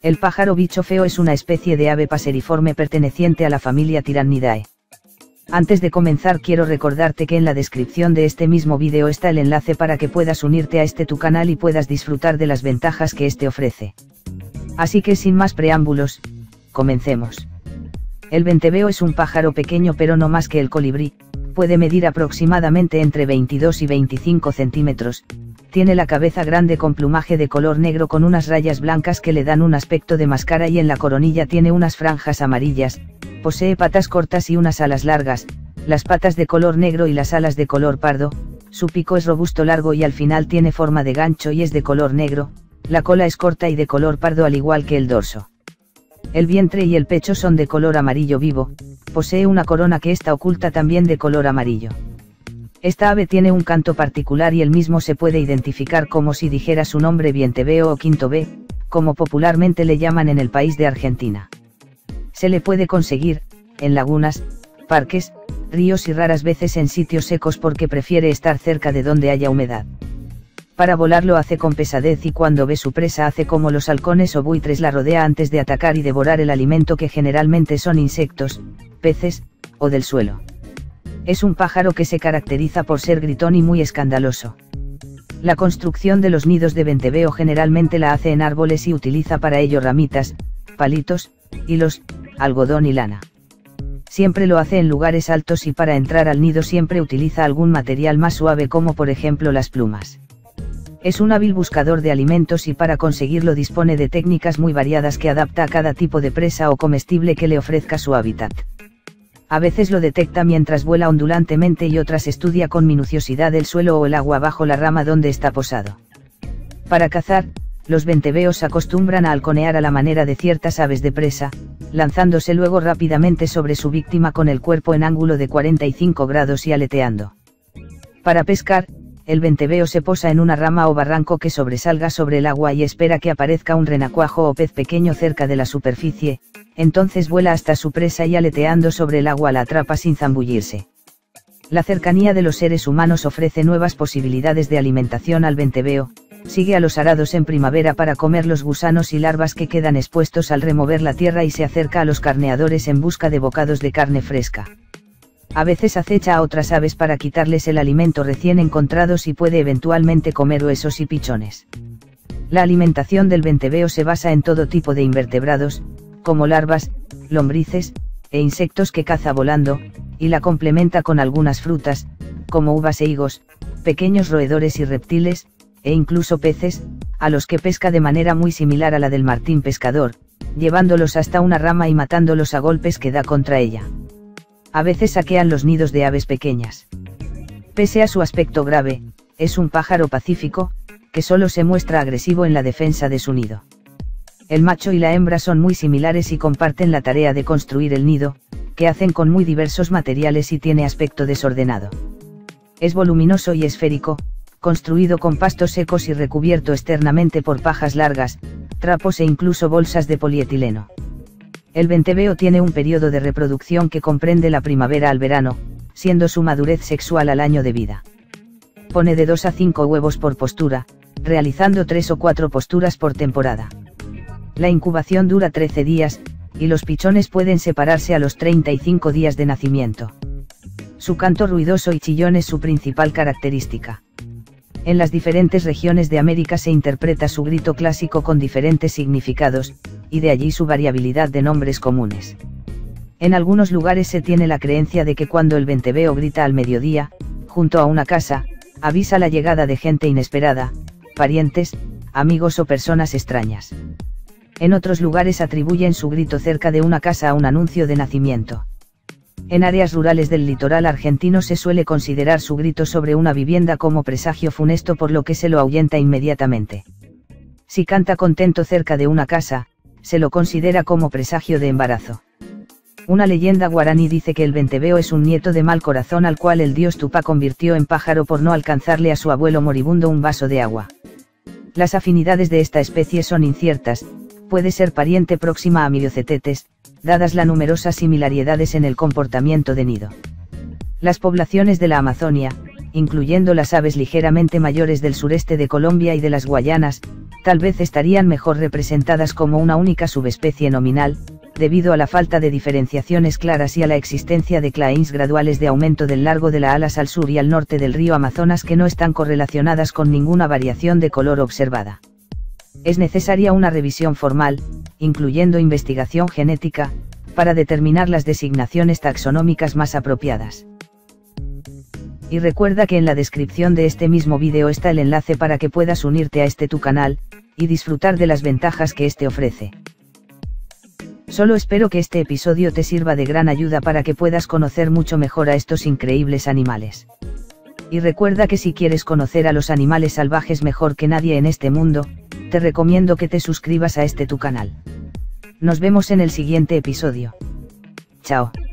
El pájaro bicho feo es una especie de ave paseriforme perteneciente a la familia Tyrannidae. Antes de comenzar quiero recordarte que en la descripción de este mismo vídeo está el enlace para que puedas unirte a tu canal y puedas disfrutar de las ventajas que este ofrece. Así que sin más preámbulos, comencemos. El venteveo es un pájaro pequeño pero no más que el colibrí, puede medir aproximadamente entre 22 y 25 centímetros, tiene la cabeza grande con plumaje de color negro con unas rayas blancas que le dan un aspecto de máscara y en la coronilla tiene unas franjas amarillas, posee patas cortas y unas alas largas, las patas de color negro y las alas de color pardo, su pico es robusto largo y al final tiene forma de gancho y es de color negro, la cola es corta y de color pardo al igual que el dorso. El vientre y el pecho son de color amarillo vivo, posee una corona que está oculta también de color amarillo. Esta ave tiene un canto particular y el mismo se puede identificar como si dijera su nombre vienteveo o quinto B, como popularmente le llaman en el país de Argentina. Se le puede conseguir, en lagunas, parques, ríos y raras veces en sitios secos porque prefiere estar cerca de donde haya humedad. Para volar lo hace con pesadez y cuando ve su presa hace como los halcones o buitres la rodea antes de atacar y devorar el alimento que generalmente son insectos, peces, o del suelo. Es un pájaro que se caracteriza por ser gritón y muy escandaloso. La construcción de los nidos de venteveo generalmente la hace en árboles y utiliza para ello ramitas, palitos, hilos, algodón y lana. Siempre lo hace en lugares altos y para entrar al nido siempre utiliza algún material más suave como por ejemplo las plumas. Es un hábil buscador de alimentos y para conseguirlo dispone de técnicas muy variadas que adapta a cada tipo de presa o comestible que le ofrezca su hábitat. A veces lo detecta mientras vuela ondulantemente y otras estudia con minuciosidad el suelo o el agua bajo la rama donde está posado. Para cazar, los venteveos acostumbran a halconear a la manera de ciertas aves de presa, lanzándose luego rápidamente sobre su víctima con el cuerpo en ángulo de 45 grados y aleteando. Para pescar, el venteveo se posa en una rama o barranco que sobresalga sobre el agua y espera que aparezca un renacuajo o pez pequeño cerca de la superficie, entonces vuela hasta su presa y aleteando sobre el agua la atrapa sin zambullirse. La cercanía de los seres humanos ofrece nuevas posibilidades de alimentación al venteveo, sigue a los arados en primavera para comer los gusanos y larvas que quedan expuestos al remover la tierra y se acerca a los carneadores en busca de bocados de carne fresca. A veces acecha a otras aves para quitarles el alimento recién encontrados y puede eventualmente comer huesos y pichones. La alimentación del venteveo se basa en todo tipo de invertebrados, como larvas, lombrices, e insectos que caza volando, y la complementa con algunas frutas, como uvas e higos, pequeños roedores y reptiles, e incluso peces, a los que pesca de manera muy similar a la del martín pescador, llevándolos hasta una rama y matándolos a golpes que da contra ella. A veces saquean los nidos de aves pequeñas. Pese a su aspecto grave, es un pájaro pacífico, que solo se muestra agresivo en la defensa de su nido. El macho y la hembra son muy similares y comparten la tarea de construir el nido, que hacen con muy diversos materiales y tiene aspecto desordenado. Es voluminoso y esférico, construido con pastos secos y recubierto externamente por pajas largas, trapos e incluso bolsas de polietileno. El venteveo tiene un periodo de reproducción que comprende la primavera al verano, siendo su madurez sexual al año de vida. Pone de 2 a 5 huevos por postura, realizando 3 o 4 posturas por temporada. La incubación dura 13 días, y los pichones pueden separarse a los 35 días de nacimiento. Su canto ruidoso y chillón es su principal característica. En las diferentes regiones de América se interpreta su grito clásico con diferentes significados, y de allí su variabilidad de nombres comunes. En algunos lugares se tiene la creencia de que cuando el venteveo grita al mediodía, junto a una casa, avisa la llegada de gente inesperada, parientes, amigos o personas extrañas. En otros lugares atribuyen su grito cerca de una casa a un anuncio de nacimiento. En áreas rurales del litoral argentino se suele considerar su grito sobre una vivienda como presagio funesto por lo que se lo ahuyenta inmediatamente. Si canta contento cerca de una casa, se lo considera como presagio de embarazo. Una leyenda guaraní dice que el venteveo es un nieto de mal corazón al cual el dios Tupá convirtió en pájaro por no alcanzarle a su abuelo moribundo un vaso de agua. Las afinidades de esta especie son inciertas, puede ser pariente próxima a Myriocetetes, dadas las numerosas similaridades en el comportamiento de nido. Las poblaciones de la Amazonia, incluyendo las aves ligeramente mayores del sureste de Colombia y de las Guayanas, tal vez estarían mejor representadas como una única subespecie nominal, debido a la falta de diferenciaciones claras y a la existencia de claims graduales de aumento del largo de las alas al sur y al norte del río Amazonas que no están correlacionadas con ninguna variación de color observada. Es necesaria una revisión formal, incluyendo investigación genética, para determinar las designaciones taxonómicas más apropiadas. Y recuerda que en la descripción de este mismo vídeo está el enlace para que puedas unirte a tu canal, y disfrutar de las ventajas que este ofrece. Solo espero que este episodio te sirva de gran ayuda para que puedas conocer mucho mejor a estos increíbles animales. Y recuerda que si quieres conocer a los animales salvajes mejor que nadie en este mundo, te recomiendo que te suscribas a tu canal. Nos vemos en el siguiente episodio. Chao.